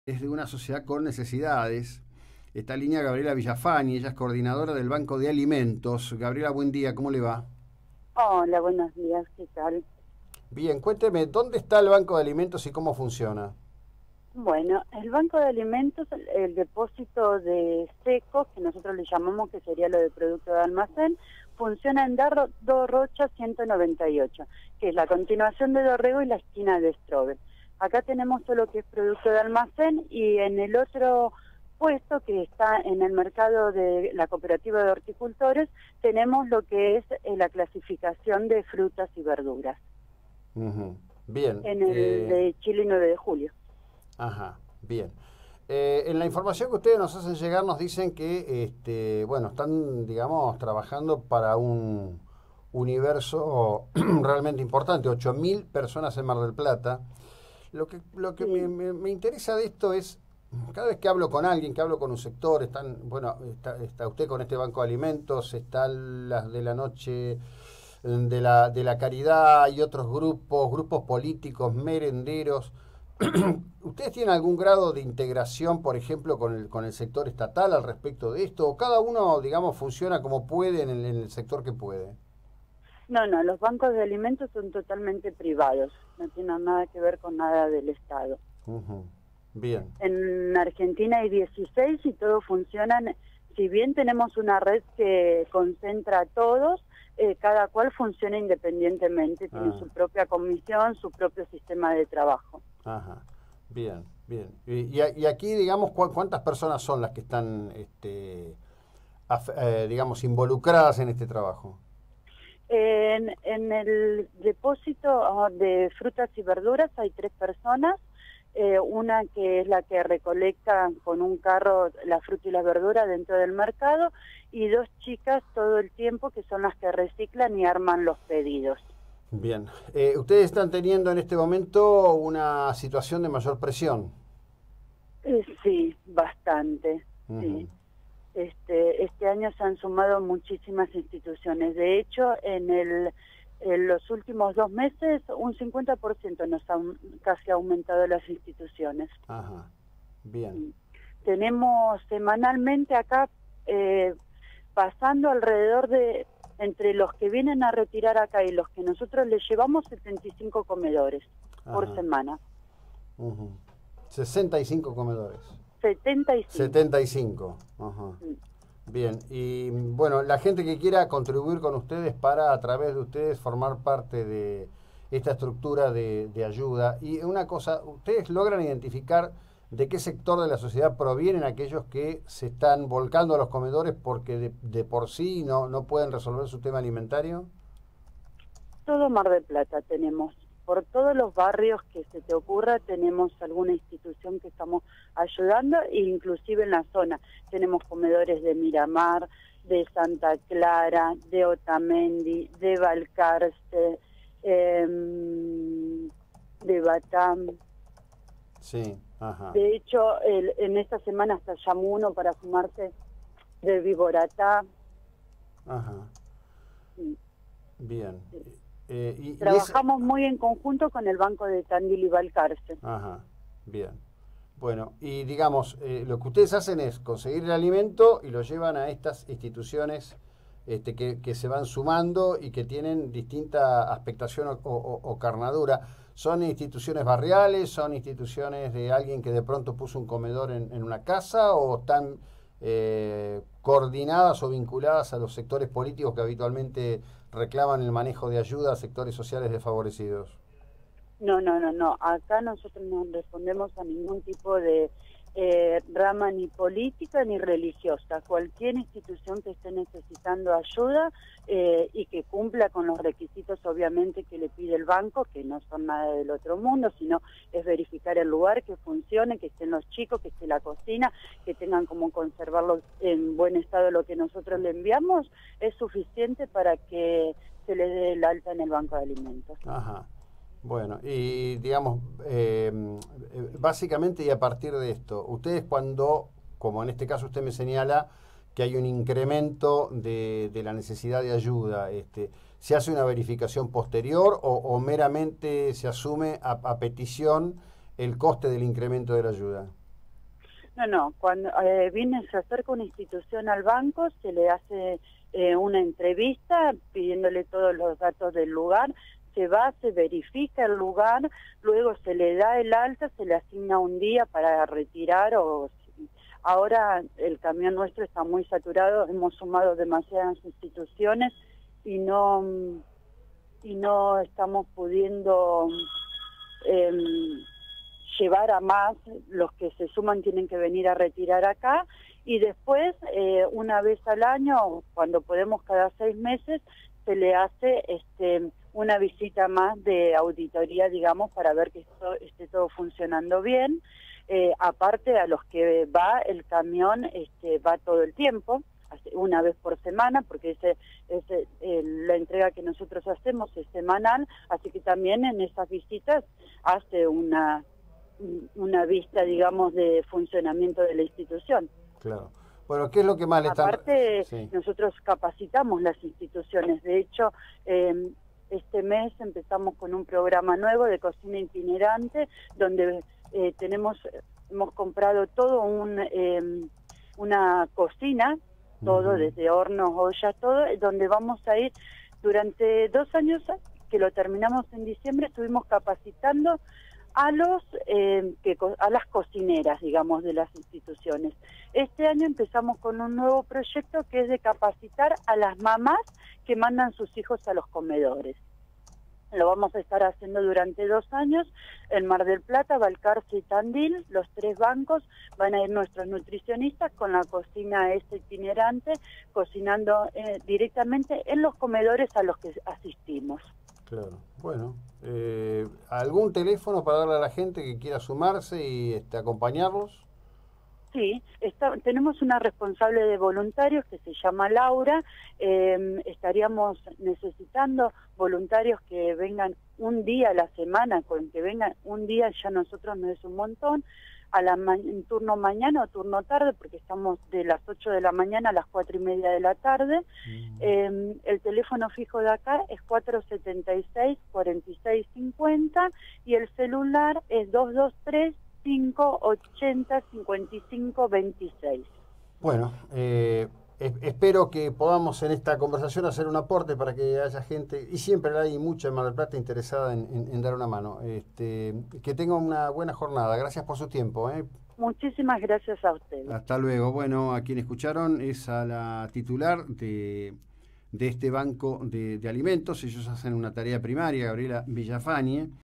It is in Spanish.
Es de una sociedad con necesidades. Está en línea Gabriela Villafani, ella es coordinadora del Banco de Alimentos. Gabriela, buen día, ¿cómo le va? Hola, buenos días, ¿qué tal? Bien, cuénteme, ¿dónde está el Banco de Alimentos y cómo funciona? Bueno, el Banco de Alimentos, el depósito de secos, que nosotros le llamamos que sería lo de producto de almacén, funciona en Rocha 198, que es la continuación de Dorrego y la esquina de Strobe. Acá tenemos todo lo que es producto de almacén y en el otro puesto que está en el mercado de la cooperativa de horticultores, tenemos lo que es la clasificación de frutas y verduras, Ujú. Bien, en el de Chile 9 de julio. ajá, bien. En la información que ustedes nos hacen llegar nos dicen que, bueno, están, digamos, trabajando para un universo realmente importante, 8.000 personas en Mar del Plata. Lo que Sí. me interesa de esto es, cada vez que hablo con alguien, que hablo con un sector, bueno, está usted con este banco de alimentos, están las de la noche de la caridad y otros grupos políticos, merenderos. ¿Ustedes tienen algún grado de integración, por ejemplo, con el sector estatal al respecto de esto? ¿O cada uno, digamos, funciona como puede en el sector que puede? No, no, los bancos de alimentos son totalmente privados, no tienen nada que ver con nada del Estado. Ujú. Bien. En Argentina hay 16 y todos funcionan, si bien tenemos una red que concentra a todos, cada cual funciona independientemente, tiene Ah. su propia comisión, su propio sistema de trabajo. Ajá, bien, bien. Y aquí, digamos, ¿cuántas personas son las que están, digamos, involucradas en este trabajo? En el depósito de frutas y verduras hay 3 personas, una que es la que recolecta con un carro la fruta y la verdura dentro del mercado y 2 chicas todo el tiempo que son las que reciclan y arman los pedidos. Bien. ¿Ustedes están teniendo en este momento una situación de mayor presión? Sí, bastante, Ujú. sí. Este año se han sumado muchísimas instituciones. De hecho, en los últimos 2 meses, un 50% nos han casi aumentado las instituciones. Ajá, bien. Mm. Tenemos semanalmente acá pasando alrededor de, entre los que vienen a retirar acá y los que nosotros les llevamos, 75 comedores por Ajá. semana. Ujú. 65 comedores. 75. 75. Ajá. Mm. Bien, y bueno, la gente que quiera contribuir con ustedes para, a través de ustedes, formar parte de esta estructura de ayuda. Y una cosa, ¿ustedes logran identificar de qué sector de la sociedad provienen aquellos que se están volcando a los comedores porque de por sí no pueden resolver su tema alimentario? Todo Mar del Plata tenemos. Por todos los barrios que se te ocurra tenemos alguna institución que estamos ayudando e inclusive en la zona. Tenemos comedores de Miramar, de Santa Clara, de Otamendi, de Balcarce, de Batam. Sí, ajá, De hecho, en esta semana hasta llamó uno para sumarse de Viboratá. ajá, bien. Y es, Trabajamos muy en conjunto con el Banco de Tandil y Balcarce. ajá, bien. Bueno, y digamos, lo que ustedes hacen es conseguir el alimento y lo llevan a estas instituciones que se van sumando y que tienen distinta aspectación o carnadura. ¿Son instituciones barriales? ¿Son instituciones de alguien que de pronto puso un comedor en una casa? ¿O están coordinadas o vinculadas a los sectores políticos que habitualmente reclaman el manejo de ayuda a sectores sociales desfavorecidos? No, no, no, no. Acá nosotros no respondemos a ningún tipo de rama ni política ni religiosa. Cualquier institución que esté necesitando ayuda y que cumpla con los requisitos, obviamente, que le pide el banco, que no son nada del otro mundo, sino es verificar el lugar, que funcione, que estén los chicos, que esté la cocina, que tengan como conservarlo en buen estado lo que nosotros le enviamos, es suficiente para que se le dé el alta en el banco de alimentos. Ajá. Bueno, y digamos, básicamente y a partir de esto, ustedes cuando, como en este caso usted me señala, que hay un incremento de la necesidad de ayuda, ¿se hace una verificación posterior o meramente se asume a petición el coste del incremento de la ayuda? No, cuando se acerca una institución al banco, se le hace una entrevista pidiéndole todos los datos del lugar, se va, se verifica el lugar, luego se le da el alta, se le asigna un día para retirar ahora el camión nuestro está muy saturado, hemos sumado demasiadas instituciones y no estamos pudiendo llevar a más. Los que se suman tienen que venir a retirar acá y después una vez al año, cuando podemos cada 6 meses, se le hace una visita más de auditoría, digamos, para ver que esto esté todo funcionando bien. Aparte a los que va el camión, va todo el tiempo, una vez por semana, porque la entrega que nosotros hacemos es semanal, así que también en esas visitas hace una vista, digamos, de funcionamiento de la institución. Claro. Bueno, ¿qué es lo que más le están...? Aparte, sí, nosotros capacitamos las instituciones. De hecho, este mes empezamos con un programa nuevo de cocina itinerante, donde hemos comprado todo una cocina, todo, desde hornos, ollas, todo, donde vamos a ir durante 2 años, que lo terminamos en diciembre, estuvimos capacitando a las cocineras, digamos, de las instituciones. Este año empezamos con un nuevo proyecto que es de capacitar a las mamás que mandan sus hijos a los comedores. Lo vamos a estar haciendo durante 2 años en Mar del Plata, Balcarce y Tandil. Los 3 bancos van a ir nuestros nutricionistas con la cocina itinerante, cocinando directamente en los comedores a los que asistimos. claro. Bueno, ¿algún teléfono para darle a la gente que quiera sumarse y acompañarlos? Sí, tenemos una responsable de voluntarios que se llama Laura. Estaríamos necesitando voluntarios que vengan un día a la semana. Con que vengan un día ya nosotros nos es un montón. En turno mañana o turno tarde, porque estamos de las 8 de la mañana a las 4:30 de la tarde. El teléfono fijo de acá es 476-4650 y el celular es 223-580-5526. Bueno, espero que podamos en esta conversación hacer un aporte para que haya gente, y siempre hay mucha en Mar del Plata interesada en dar una mano. Que tenga una buena jornada. Gracias por su tiempo. Muchísimas gracias a ustedes. Hasta luego. Bueno, a quien escucharon es a la titular de este banco de alimentos. Ellos hacen una tarea primaria, Gabriela Villafañe.